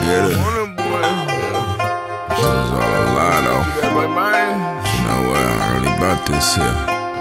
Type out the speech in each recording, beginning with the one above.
get it. This is all a lie though. You know what, I'm really about this here.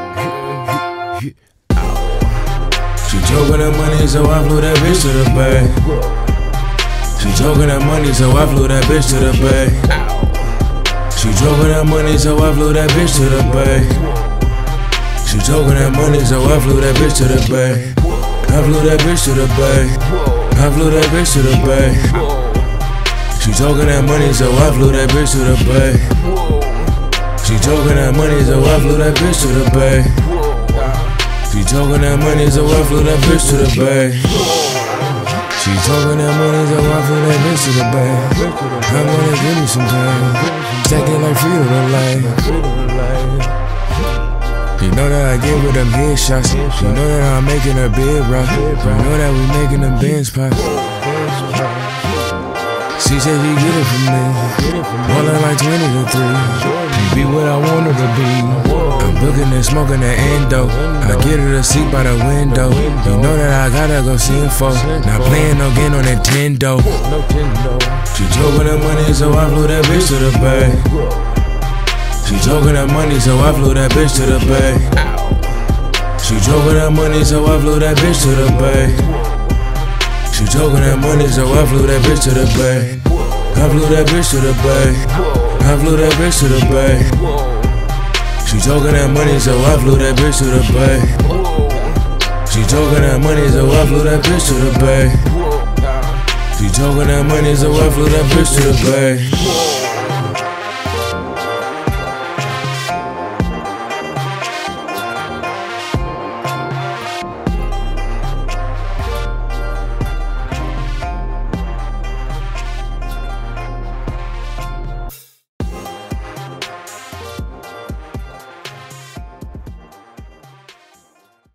She joking that money, so I flew that bitch to the bay. She joking that money, so I flew that bitch to the bay. She joking that money, so I flew that bitch to the bay. She joking that money, so I flew that bitch to the bay. I flew that bitch to the bay. I flew that bitch to the bay. She joking that money, so I flew that bitch to the bay. She joking that money, so I flew that bitch to the bay. She joking that money, so I flew that bitch to the bay. She talking that money, so I flew that bitch to the bay. I'm gonna give me some time. Second like Frito-Lay. You know that I get with them headshots. You know that I'm making her big rock. You know that we making them Benz pop. She said she get it from me. Ballin' like 20 to 3. Be what I want her to be. I'm booking and smoking that endo. I get her a seat by the window. You know that I gotta go see info. Not playing no game on Nintendo. She joking that money, so I flew that bitch to the bay. She joking that money, so I flew that bitch to the bay. She joking that money, so I flew that bitch to the bay. She joking that money, so I flew that bitch to the bay. I flew that bitch to the bay. I flew that bitch to the bay. She joking that money, so I flew that bitch to the bay. She joking that money, so I flew that bitch to the bay. She joking that money, so I flew that bitch to the bay.